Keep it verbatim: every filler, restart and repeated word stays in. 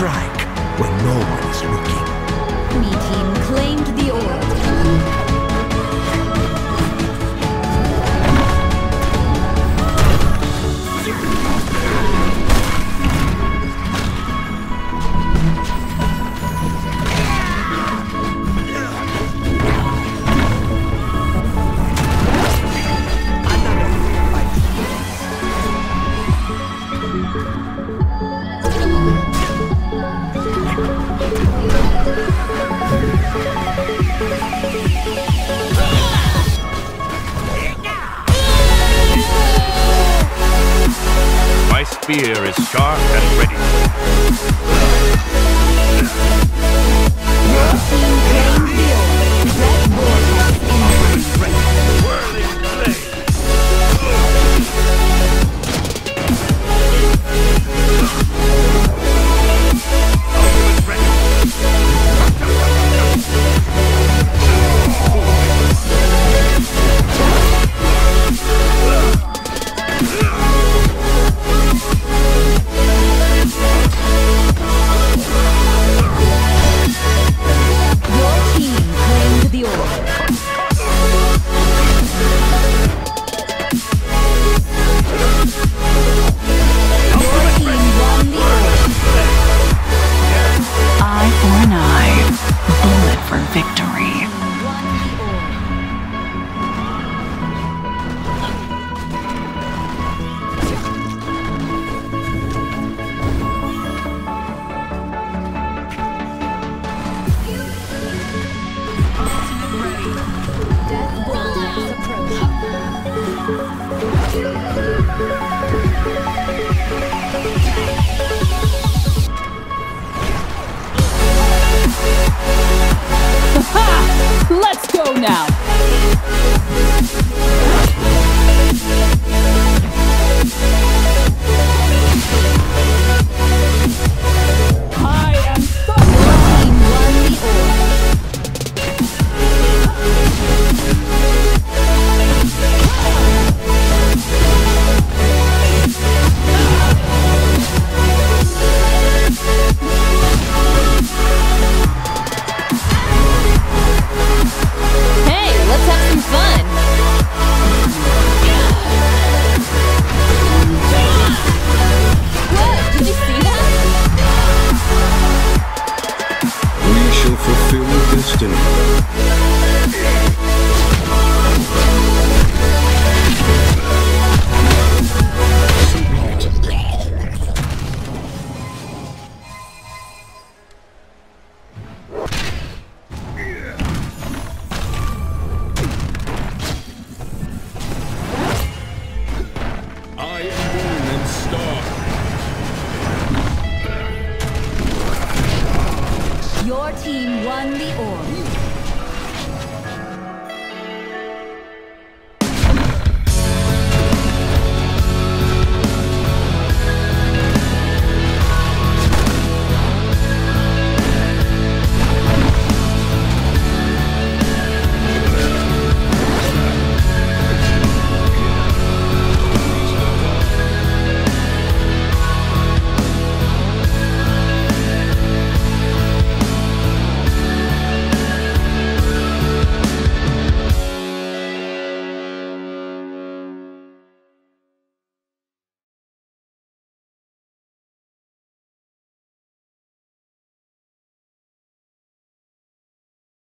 strike when no one is looking. Me team claimed the orb. My spear is sharp and ready. Your team claimed the orb. Red Bull has injured. Whirling blade. Ultimate ready. Your team claimed the orb. Your team won the orb. Eye for an eye, bullet for victory. Won the orb. Death Bull is approaching. Let's go now! I am thunder! Team won the orb. Hey, let's have some fun. What? Did you see that? We shall fulfill destiny. I am moon and star. Your team won the orb.